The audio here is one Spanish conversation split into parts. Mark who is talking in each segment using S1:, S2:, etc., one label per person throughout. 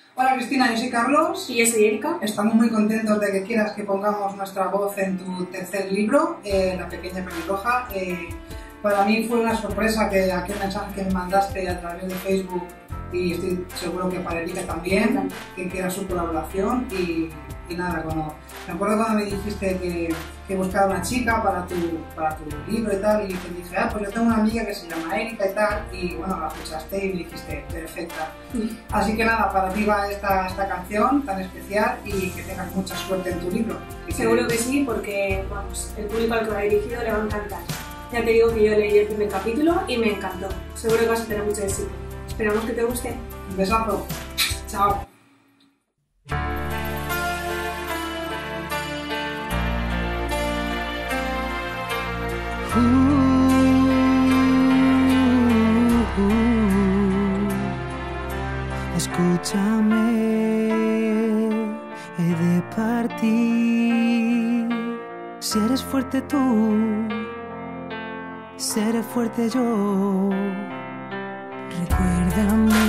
S1: Hola Cristina, yo soy Carlos.
S2: Y yo soy Erika.
S1: Estamos muy contentos de que quieras que pongamos nuestra voz en tu tercer libro, La pequeña pelirroja. Para mí fue una sorpresa que aquel mensaje que me mandaste a través de Facebook, y estoy seguro que para Erika también, que quiera su colaboración. Y nada, me acuerdo cuando me dijiste que buscaba una chica para tu libro y tal, y te dije, pues yo tengo una amiga que se llama Erika y tal, y bueno, la escuchaste y me dijiste, perfecta. Así que nada, para ti va esta canción tan especial y que tengas mucha suerte en tu libro.
S2: Seguro que sí, porque vamos, el público al que va dirigido le va a encantar. Ya te digo que yo leí el primer capítulo y me encantó. Seguro que vas a tener mucho éxito. Esperamos que te guste.
S1: Un besazo. Chao.
S3: Escúchame, he de partir. Si eres fuerte tú, seré fuerte yo. Recuérdame,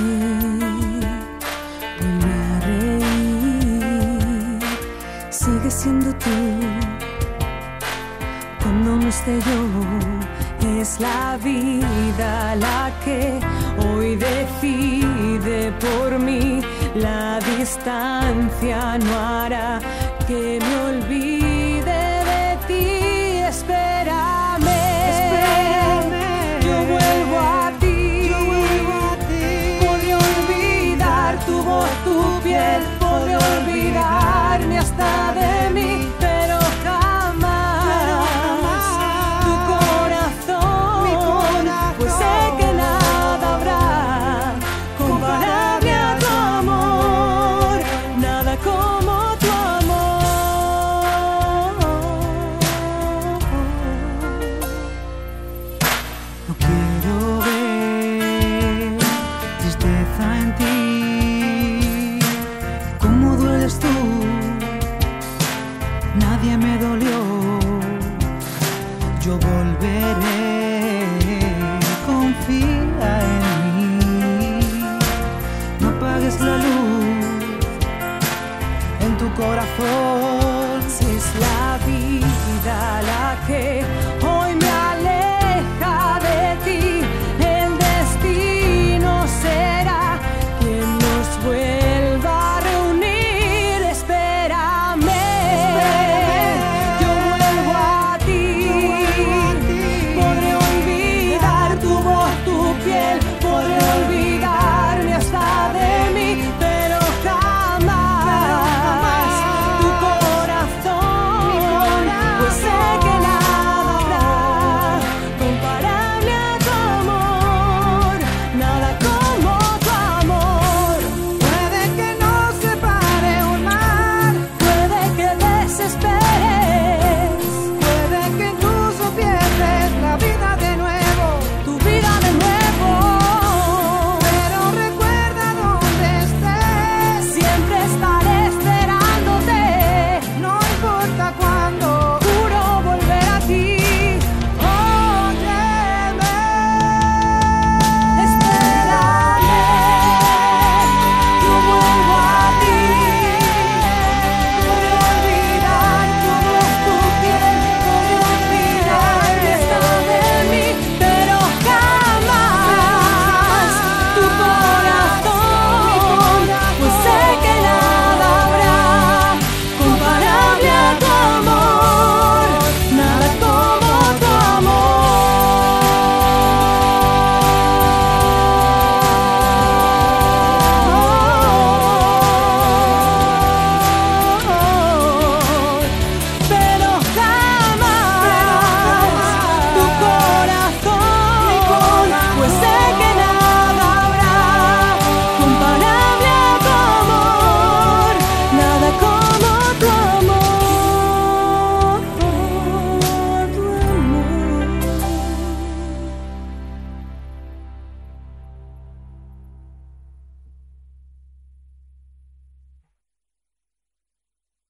S3: vuelve a reír. Sigue siendo tú cuando no esté yo. Es la vida la que hoy decide por mí. La distancia no hará que me olvide de ti. Espérame, yo vuelvo a ti. Podré olvidar tu voz, tu piel, podré olvidarme hasta de mí, pero nadie me dolió, yo volveré, confía en mí, no apagues la luz en tu corazón.